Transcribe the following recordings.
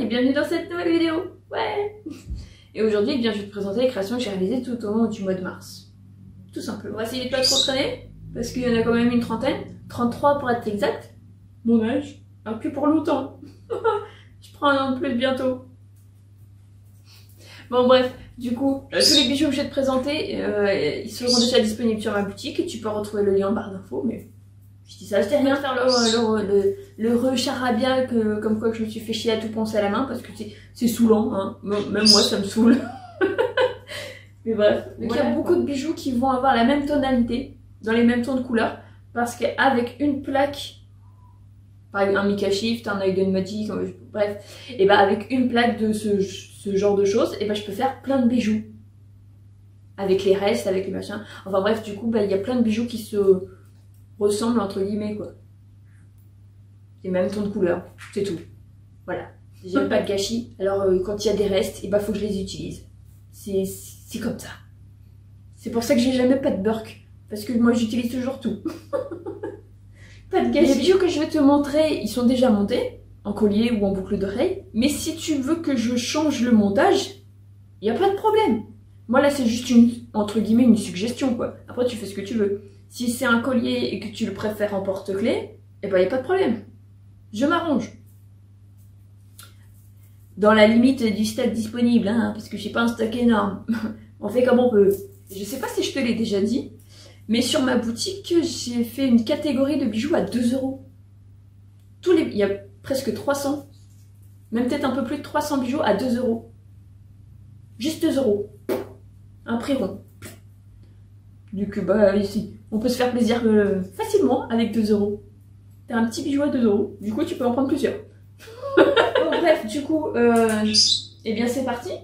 et bienvenue dans cette nouvelle vidéo. Ouais. Et aujourd'hui, eh bien, je vais te présenter les créations que j'ai réalisées tout au long du mois de mars. Tout simplement. On va essayer de pas trop traîner, parce qu'il y en a quand même une trentaine. 33 pour être exact. Mon âge, plus pour longtemps. Je prends un an de plus bientôt. Bon bref, du coup, tous les bijoux que je vais te présenter, ils seront déjà disponibles sur ma boutique et tu peux retrouver le lien en barre d'infos, mais je dis ça, je t'ai rien faire le recharabia comme quoi que je me suis fait chier à tout penser à la main parce que c'est saoulant, hein. Même moi ça me saoule. Mais bref, donc voilà, il y a beaucoup de bijoux qui vont avoir la même tonalité, dans les mêmes tons de couleurs, parce qu'avec une plaque, par exemple un Mika Shift, un œil de Magic, bref, et bah avec une plaque de ce genre de choses, et bah je peux faire plein de bijoux. Avec les restes, avec les machins. Enfin bref, du coup, bah il y a plein de bijoux qui se ressemblent entre guillemets quoi. Les mêmes tons de couleurs, c'est tout. Voilà. J'aime pas de gâchis, alors quand il y a des restes, et bah faut que je les utilise. C'est comme ça. C'est pour ça que j'ai jamais pas de burk, parce que moi j'utilise toujours tout. Pas de gâchis. Les bijoux que je vais te montrer, ils sont déjà montés, en collier ou en boucle d'oreille. Mais si tu veux que je change le montage, il n'y a pas de problème. Moi là c'est juste entre guillemets une suggestion quoi. Après tu fais ce que tu veux. Si c'est un collier et que tu le préfères en porte-clés, eh ben il n'y a pas de problème. Je m'arrange. Dans la limite du stock disponible, hein, parce que j'ai pas un stock énorme. On fait comme on peut. Je sais pas si je te l'ai déjà dit, mais sur ma boutique, j'ai fait une catégorie de bijoux à 2 €. Il y a presque 300, même peut-être un peu plus de 300 bijoux à 2 €. Juste 2 €. Un prix rond. Du coup, bah ici, on peut se faire plaisir facilement avec 2 €. T'as un petit bijou à 2 €, du coup tu peux en prendre plusieurs. Bon, bref, du coup, eh bien c'est parti.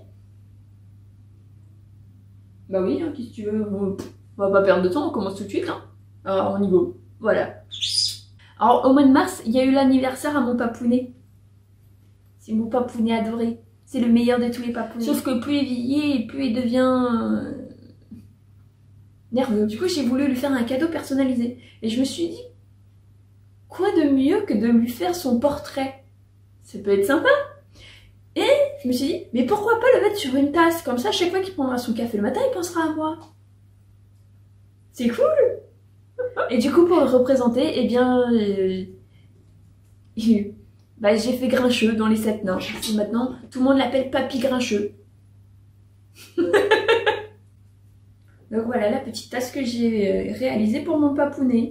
Bah oui, hein, qu'est-ce que tu veux, on va pas perdre de temps, on commence tout de suite. Hein. Alors on y go, voilà. Alors au mois de mars, il y a eu l'anniversaire à mon papounet. C'est mon papounet adoré. C'est le meilleur de tous les papounets. Sauf que plus il vieillit, plus il devient nerveux. Du coup, j'ai voulu lui faire un cadeau personnalisé. Et je me suis dit, quoi de mieux que de lui faire son portrait? Ça peut être sympa. Et je me suis dit, mais pourquoi pas le mettre sur une tasse? Comme ça, chaque fois qu'il prendra son café le matin, il pensera à moi. C'est cool. Et du coup, pour le représenter, eh bien, bah, j'ai fait Grincheux dans les 7 nains. Et maintenant, tout le monde l'appelle Papy Grincheux. Donc voilà la petite tasse que j'ai réalisée pour mon papounet.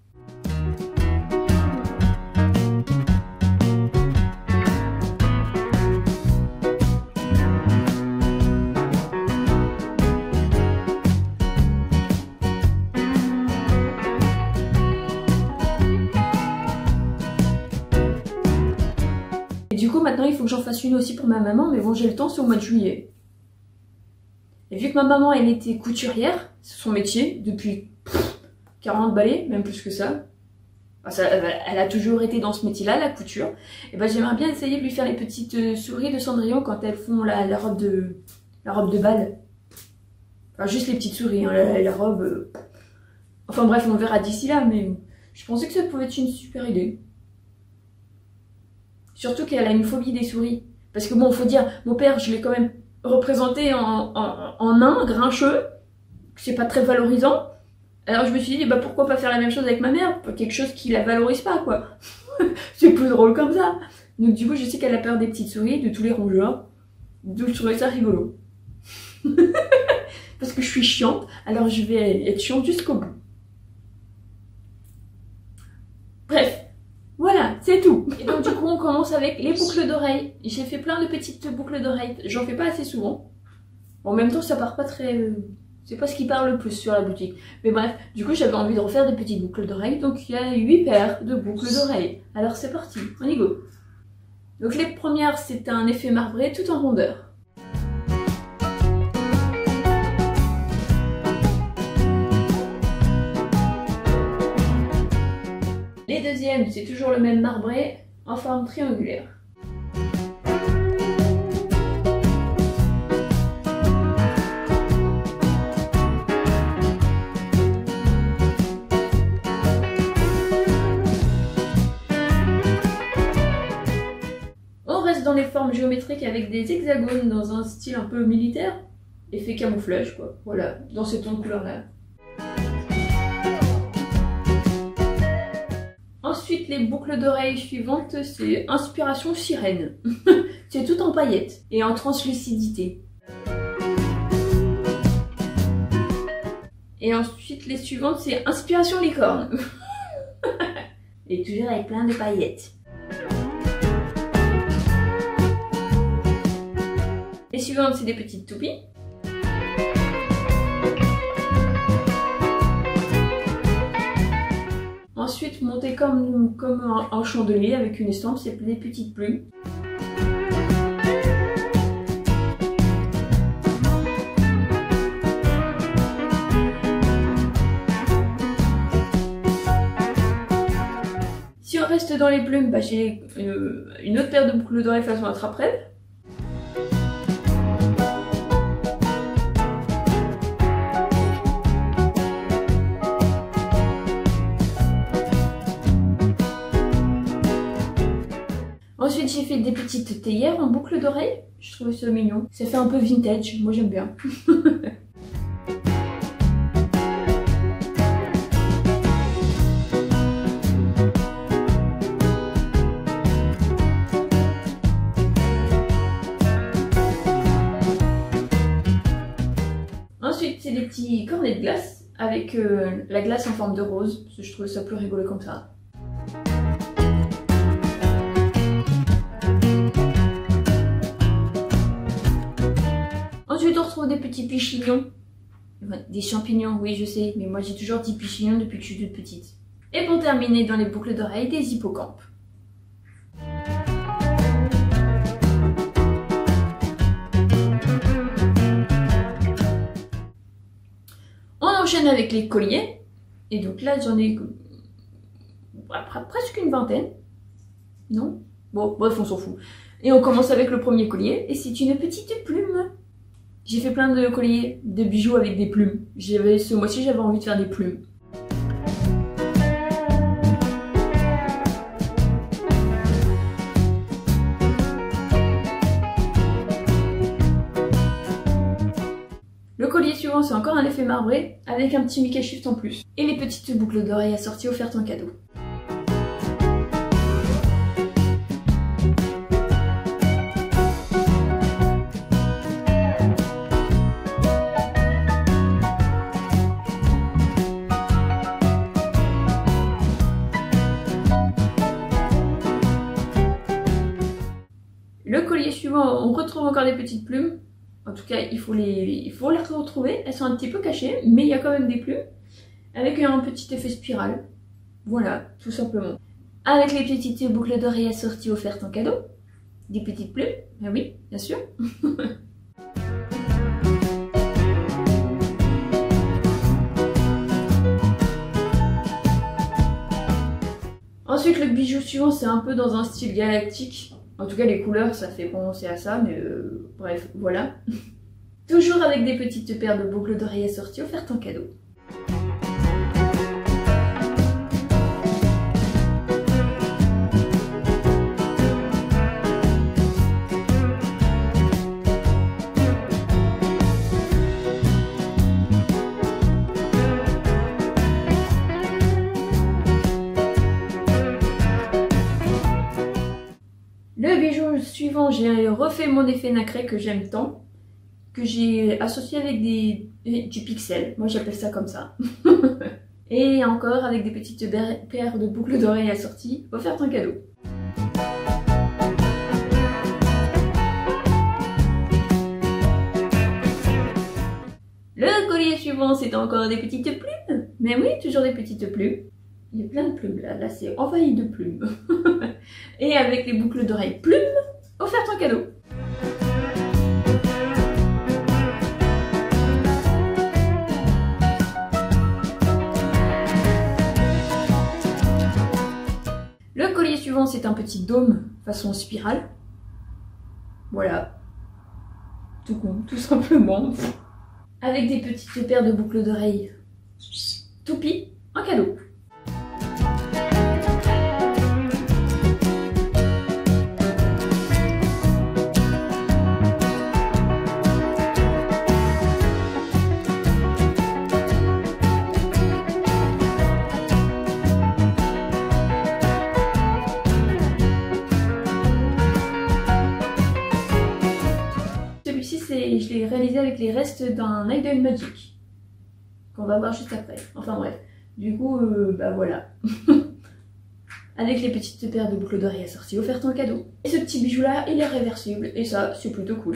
Du coup, maintenant, il faut que j'en fasse une aussi pour ma maman, mais bon, j'ai le temps, c'est au mois de juillet. Et vu que ma maman, elle était couturière, c'est son métier, depuis 40 balais, même plus que ça. Enfin, elle a toujours été dans ce métier-là, la couture. Et ben, j'aimerais bien essayer de lui faire les petites souris de Cendrillon quand elles font la robe de bal. Enfin, juste les petites souris, hein, la robe... Enfin bref, on verra d'ici là, mais je pensais que ça pouvait être une super idée. Surtout qu'elle a une phobie des souris. Parce que bon, faut dire, mon père, je l'ai quand même représenté en nain, grincheux. C'est pas très valorisant. Alors je me suis dit, bah pourquoi pas faire la même chose avec ma mère? Quelque chose qui la valorise pas, quoi. C'est plus drôle comme ça. Donc du coup, je sais qu'elle a peur des petites souris, de tous les rongeurs. Donc je trouvais ça rigolo. Parce que je suis chiante, alors je vais être chiante jusqu'au bout. Bref. Voilà, c'est tout. Et donc du coup on commence avec les boucles d'oreilles. J'ai fait plein de petites boucles d'oreilles. J'en fais pas assez souvent. En même temps ça part pas très... C'est pas ce qui part le plus sur la boutique. Mais bref, du coup j'avais envie de refaire des petites boucles d'oreilles. Donc il y a 8 paires de boucles d'oreilles. Alors c'est parti, on y go. Donc les premières c'est un effet marbré tout en rondeur. Les deuxièmes, c'est toujours le même marbré en forme triangulaire. On reste dans les formes briques avec des hexagones dans un style un peu militaire. Effet camouflage quoi, voilà, dans ce ton de couleur là. Ensuite les boucles d'oreilles suivantes, c'est inspiration sirène. C'est tout en paillettes et en translucidité. Et ensuite les suivantes c'est inspiration licorne. Et toujours avec plein de paillettes. Les suivantes c'est des petites toupies. Ensuite monté comme un chandelier avec une estampe, c'est des petites plumes. Si on reste dans les plumes, bah, j'ai une autre paire de boucles d'oreilles façon attrape-rêve. Ensuite j'ai fait des petites théières en boucle d'oreilles, je trouvais ça mignon. Ça fait un peu vintage, moi j'aime bien. Ensuite c'est des petits cornets de glace avec la glace en forme de rose, parce que je trouvais ça plus rigolo comme ça. Ensuite on retrouve des petits pichignons. Des champignons, oui je sais, mais moi j'ai toujours dit pichignons depuis que je suis toute petite. Et pour terminer dans les boucles d'oreilles, des hippocampes. On enchaîne avec les colliers. Et donc là j'en ai presque une vingtaine. Non? Bon, bref on s'en fout. Et on commence avec le premier collier, et c'est une petite plume. J'ai fait plein de colliers, de bijoux avec des plumes. Ce mois-ci, j'avais envie de faire des plumes. Le collier suivant, c'est encore un effet marbré, avec un petit Mickey Shift en plus. Et les petites boucles d'oreilles assorties offertes en cadeau. Le collier suivant, on retrouve encore des petites plumes. En tout cas, il faut les retrouver. Elles sont un petit peu cachées, mais il y a quand même des plumes. Avec un petit effet spirale. Voilà, tout simplement. Avec les petites boucles d'oreilles assorties offertes en cadeau. Des petites plumes, ben oui, bien sûr. Ensuite, le bijou suivant, c'est un peu dans un style galactique. En tout cas, les couleurs, ça fait penser à ça, mais bref, voilà. Toujours avec des petites paires de boucles d'oreilles assorties offertes en cadeau. Le bijou suivant, j'ai refait mon effet nacré que j'aime tant, que j'ai associé avec du pixel, moi j'appelle ça comme ça. Et encore avec des petites paires de boucles d'oreilles assorties, offertes en cadeau. Le collier suivant, c'est encore des petites plumes. Mais oui, toujours des petites plumes. Il y a plein de plumes là, c'est envahi de plumes. Et avec les boucles d'oreilles plumes, offertes en cadeau. Le collier suivant, c'est un petit dôme façon spirale. Voilà. Tout con, tout simplement. Avec des petites paires de boucles d'oreilles toupies en cadeau. avec les restes d'un Idle Magic. Qu'on va voir juste après. Enfin bref. Du coup, bah voilà. Avec les petites paires de boucles d'oreilles assorties offertes en cadeau. Et ce petit bijou là, il est réversible. Et ça, c'est plutôt cool.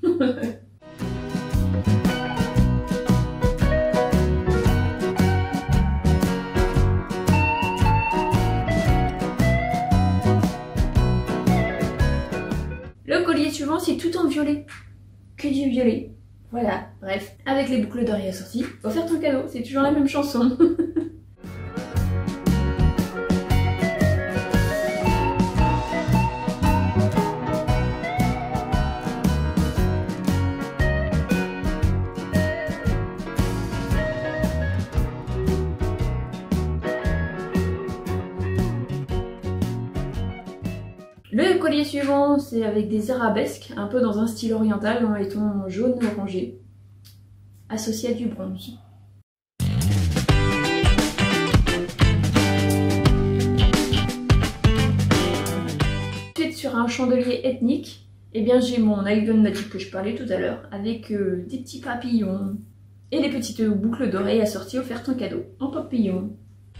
Le collier suivant, c'est tout en violet. Que du violet. Voilà, bref. Avec les boucles d'oreilles assorties, offertes en cadeau. C'est toujours la même chanson. Le collier suivant, c'est avec des arabesques, un peu dans un style oriental, en ton jaune orangé, associé à du bronze. Ensuite, sur un chandelier ethnique, eh bien j'ai mon Idle Magic que je parlais tout à l'heure, avec des petits papillons et des petites boucles d'oreilles assorties offertes en cadeau, en papillon.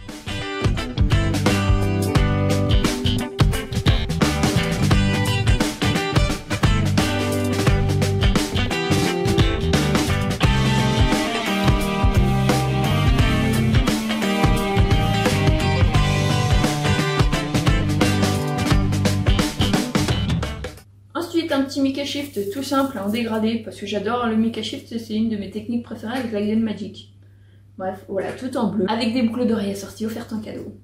Un petit Mica Shift tout simple en dégradé parce que j'adore le Mica Shift, c'est une de mes techniques préférées avec l'Idle Magic. Bref, voilà, tout en bleu avec des boucles d'oreilles assorties offertes en cadeau.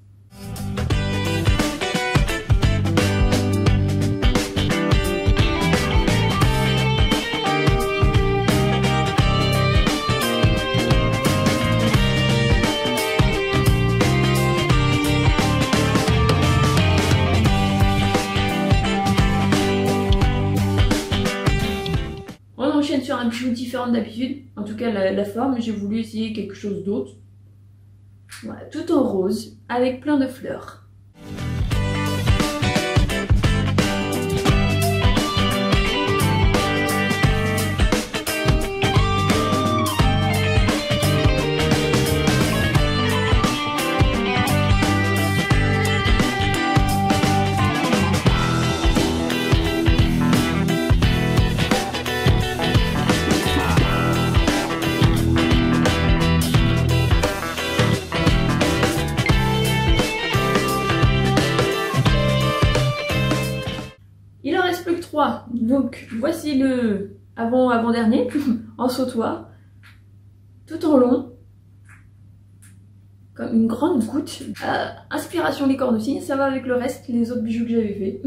Sur un bijou différent d'habitude, en tout cas la forme, j'ai voulu essayer quelque chose d'autre. Voilà, tout en rose, avec plein de fleurs. Donc voici le avant-dernier en sautoir, tout en long, comme une grande goutte. Inspiration licorne aussi, ça va avec le reste, les autres bijoux que j'avais fait.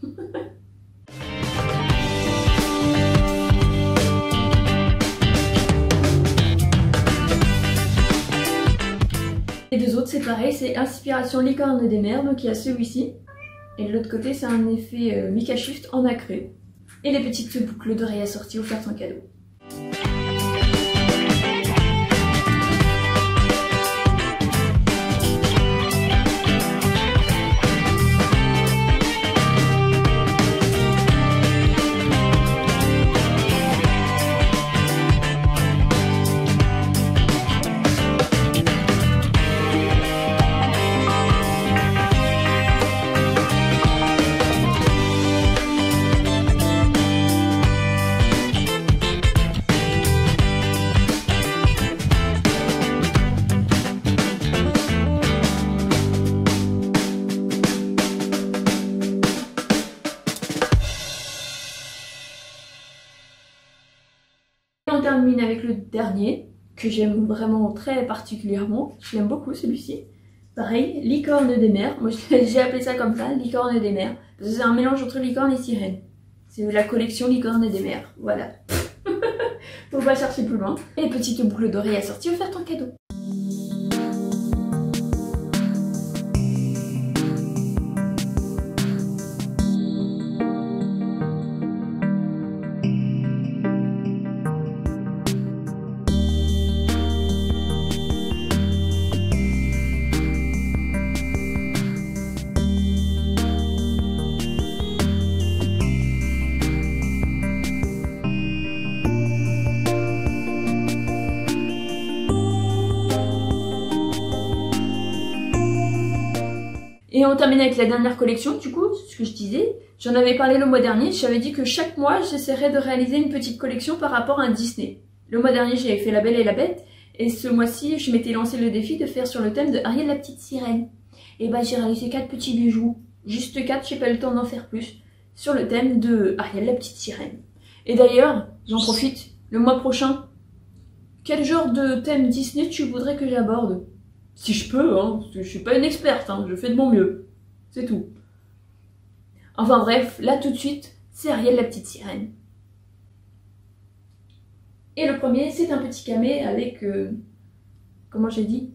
Les deux autres c'est pareil, c'est inspiration licorne des mers, donc il y a celui-ci. Et de l'autre côté, c'est un effet Mica Shift en nacré. Et les petites boucles d'oreilles assorties offertes en cadeau. On termine avec le dernier, que j'aime vraiment très particulièrement. Je l'aime beaucoup celui-ci. Pareil, licorne des mers. Moi j'ai appelé ça comme ça, licorne des mers. Parce que c'est un mélange entre licorne et sirène. C'est la collection licorne des mers. Voilà. Faut pas chercher plus loin. Et petite boucle d'oreille assortie offerte en cadeau. Et on termine avec la dernière collection, du coup, ce que je disais. J'en avais parlé le mois dernier, j'avais dit que chaque mois, j'essaierais de réaliser une petite collection par rapport à un Disney. Le mois dernier, j'avais fait La Belle et la Bête, et ce mois-ci, je m'étais lancé le défi de faire sur le thème de Ariel la petite sirène. Et bah, j'ai réalisé 4 petits bijoux. Juste 4, j'ai pas eu le temps d'en faire plus. Sur le thème de Ariel la petite sirène. Et d'ailleurs, j'en profite, le mois prochain, quel genre de thème Disney tu voudrais que j'aborde? Si je peux, hein, parce que je suis pas une experte, hein, je fais de mon mieux. C'est tout. Enfin bref, là tout de suite, c'est Ariel la petite sirène. Et le premier, c'est un petit camé avec... comment j'ai dit?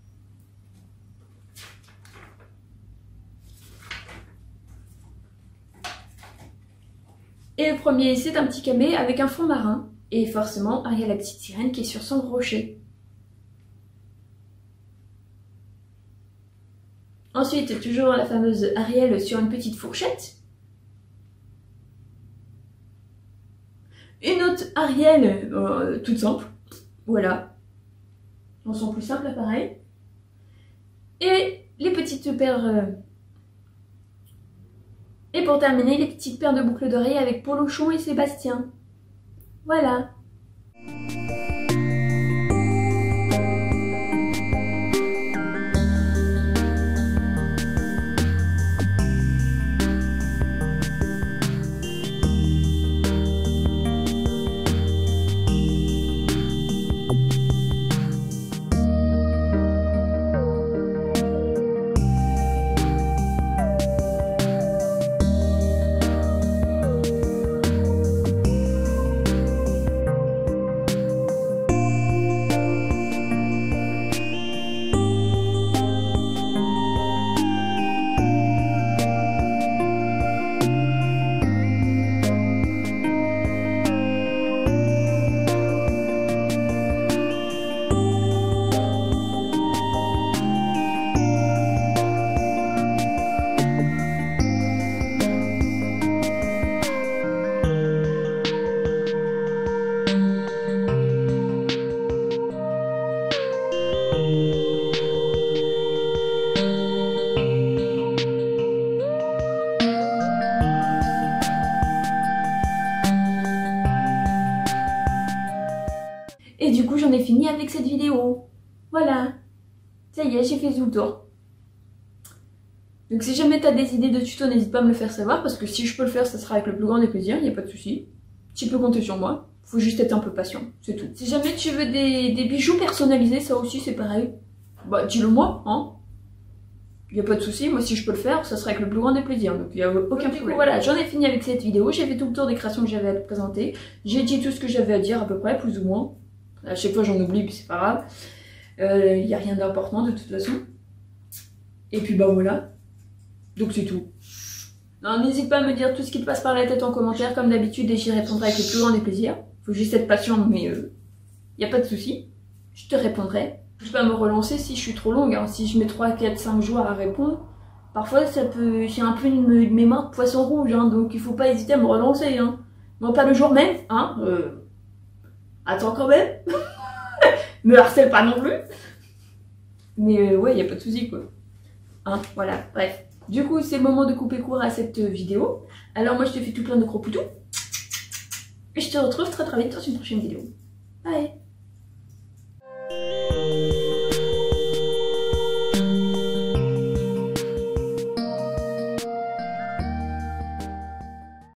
Et le premier, c'est un petit camé avec un fond marin. Et forcément, Ariel la petite sirène qui est sur son rocher. Ensuite, toujours la fameuse Ariel sur une petite fourchette. Une autre Ariel toute simple. Voilà. Dans son plus simple appareil. Et les petites paires... Et pour terminer, les petites paires de boucles d'oreilles avec Polochon et Sébastien. Voilà. Et du coup, j'en ai fini avec cette vidéo. Voilà. Ça y est, j'ai fait tout le tour. Donc si jamais t'as des idées de tuto, n'hésite pas à me le faire savoir, parce que si je peux le faire, ça sera avec le plus grand des plaisirs, il n'y a pas de souci. Tu peux compter sur moi. Faut juste être un peu patient, c'est tout. Si jamais tu veux des bijoux personnalisés, ça aussi c'est pareil. Bah dis-le moi, hein. Il n'y a pas de souci, moi si je peux le faire, ça sera avec le plus grand des plaisirs, donc il n'y a aucun problème. Voilà, j'en ai fini avec cette vidéo, j'ai fait tout le tour des créations que j'avais à te présenter. J'ai dit tout ce que j'avais à dire à peu près, plus ou moins. À chaque fois j'en oublie, puis c'est pas grave. Il n'y a rien d'important de toute façon. Et puis bah voilà. Donc c'est tout. Non, n'hésite pas à me dire tout ce qui te passe par la tête en commentaire, comme d'habitude, et j'y répondrai avec le plus grand des plaisirs. Faut juste être patient, mais il n'y a pas de souci. Je te répondrai. Je peux me relancer si je suis trop longue, hein. Si je mets 3, 4, 5 jours à répondre, parfois ça peut... J'ai un peu une mémoire de poisson rouge, hein, donc il faut pas hésiter à me relancer. Hein. Non, pas le jour même, hein. Attends quand même. Me harcèle pas non plus. Mais ouais, il n'y a pas de souci quoi. Hein, voilà, bref. Du coup, c'est le moment de couper court à cette vidéo. Alors moi, je te fais tout plein de gros poutous. Et je te retrouve très très vite dans une prochaine vidéo. Bye.